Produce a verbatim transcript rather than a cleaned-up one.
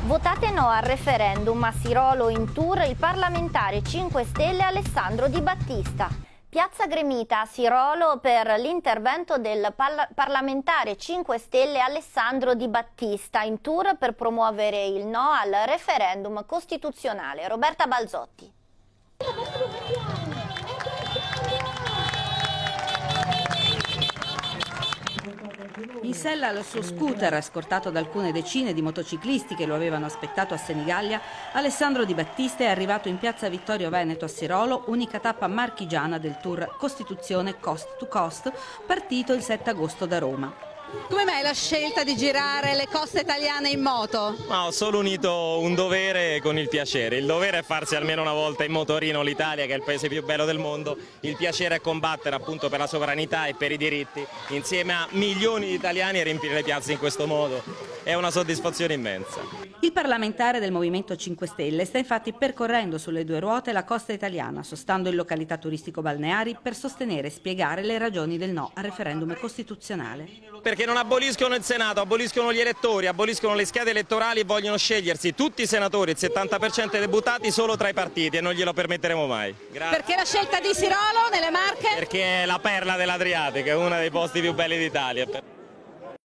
Votate no al referendum, a Sirolo in tour il parlamentare cinque Stelle Alessandro Di Battista. Piazza Gremita a Sirolo per l'intervento del parlamentare cinque Stelle Alessandro Di Battista in tour per promuovere il no al referendum costituzionale. Roberta Balzotti. In sella al suo scooter, scortato da alcune decine di motociclisti che lo avevano aspettato a Senigallia, Alessandro Di Battista è arrivato in piazza Vittorio Veneto a Sirolo, unica tappa marchigiana del tour Costituzione Coast to Coast, partito il sette agosto da Roma. Come mai la scelta di girare le coste italiane in moto? No, ho solo unito un dovere con il piacere. Il dovere è farsi almeno una volta in motorino l'Italia, che è il paese più bello del mondo. Il piacere è combattere appunto per la sovranità e per i diritti, insieme a milioni di italiani, e riempire le piazze in questo modo. È una soddisfazione immensa. Il parlamentare del Movimento cinque Stelle sta infatti percorrendo sulle due ruote la costa italiana, sostando in località turistico-balneari per sostenere e spiegare le ragioni del no al referendum costituzionale. Perché non aboliscono il Senato, aboliscono gli elettori, aboliscono le schede elettorali e vogliono scegliersi tutti i senatori, il settanta per cento dei deputati, solo tra i partiti, e non glielo permetteremo mai. Grazie. Perché la scelta di Sirolo nelle Marche? Perché è la perla dell'Adriatico, è uno dei posti più belli d'Italia.